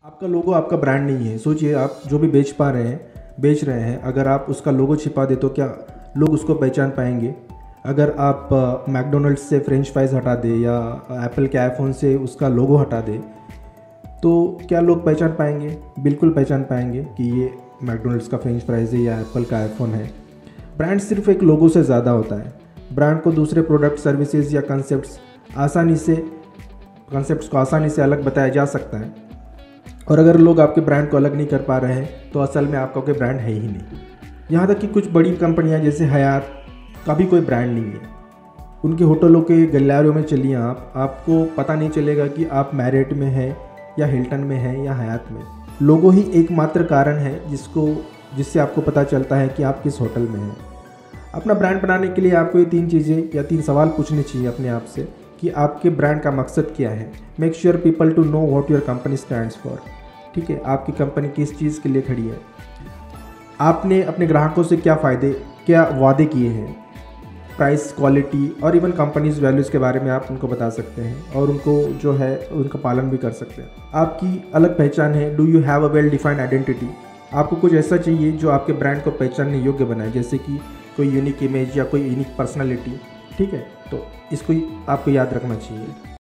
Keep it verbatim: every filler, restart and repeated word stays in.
आपका लोगो आपका ब्रांड नहीं है। सोचिए आप जो भी बेच पा रहे हैं बेच रहे हैं, अगर आप उसका लोगो छिपा दे तो क्या लोग उसको पहचान पाएंगे? अगर आप मैकडोनल्ड्स से फ्रेंच फ्राइज़ हटा दे या एप्पल के आईफोन से उसका लोगो हटा दे तो क्या लोग पहचान पाएंगे? बिल्कुल पहचान पाएंगे कि ये मैकडोनल्ड्स का फ्रेंच फ्राइज़ है या एप्पल का आईफोन है। ब्रांड सिर्फ एक लोगो से ज़्यादा होता है। ब्रांड को दूसरे प्रोडक्ट, सर्विसेज या कंसेप्ट्स आसानी से कंसेप्ट्स को आसानी से अलग बताया जा सकता है। और अगर लोग आपके ब्रांड को अलग नहीं कर पा रहे हैं तो असल में आपका कोई ब्रांड है ही नहीं। यहाँ तक कि कुछ बड़ी कंपनियाँ जैसे हयात का भी कोई ब्रांड नहीं है। उनके होटलों के गलियारों में चलिए आप, आपको पता नहीं चलेगा कि आप मैरियट में हैं या हिल्टन में हैं या हयात में। लोगो ही एकमात्र कारण है जिसको जिससे आपको पता चलता है कि आप किस होटल में हैं। अपना ब्रांड बनाने के लिए आपको ये तीन चीज़ें या तीन सवाल पूछने चाहिए अपने आप से कि आपके ब्रांड का मकसद क्या है। Make sure people to know what your company stands for. ठीक है, आपकी कंपनी किस चीज़ के लिए खड़ी है, आपने अपने ग्राहकों से क्या फ़ायदे क्या वादे किए हैं, प्राइस, क्वालिटी और इवन कंपनीज वैल्यूज़ के बारे में आप उनको बता सकते हैं और उनको जो है उनका पालन भी कर सकते हैं। आपकी अलग पहचान है। Do you have a well defined identity. आपको कुछ ऐसा चाहिए जो आपके ब्रांड को पहचानने योग्य बनाए, जैसे कि कोई यूनिक इमेज या कोई यूनिक पर्सनालिटी। ठीक है, तो इसको आपको याद रखना चाहिए।